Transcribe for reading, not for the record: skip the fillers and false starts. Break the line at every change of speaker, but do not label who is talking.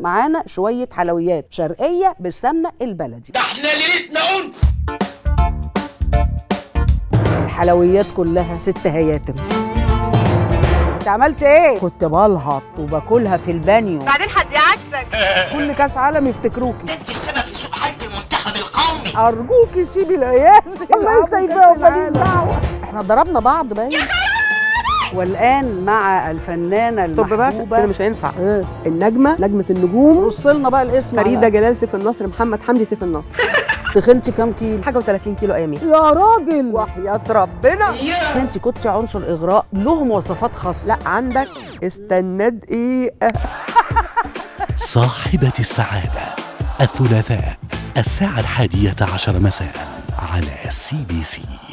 معانا شويه حلويات شرقيه بالسمنه البلدي.
ده احنا ليلتنا انس.
الحلويات كلها ست هياتم. انت عملت ايه؟
كنت بلهط وباكلها في البانيو.
بعدين حد عكسك.
كل كاس عالم يفتكروكي.
ده انت السبب في سوء حالة المنتخب القومي.
ارجوكي سيبي العيال. الله يسيبهم ماليش دعوه. احنا ضربنا بعض باين. والان مع الفنانه المحبوبه
كده مش هينفع. النجمه، نجمه النجوم،
رص لنا بقى الاسم.
فريده جلال سيف النصر، محمد حمدي سيف النصر.
تخنتي كام كيلو؟
حاجه و30 كيلو ايامي
يا راجل
وحياه ربنا.
انت كنتي عنصر اغراء له مواصفات خاصه.
لا عندك استنى دقيقه.
صاحبة السعادة الثلاثاء 11:11 مساء على CBC.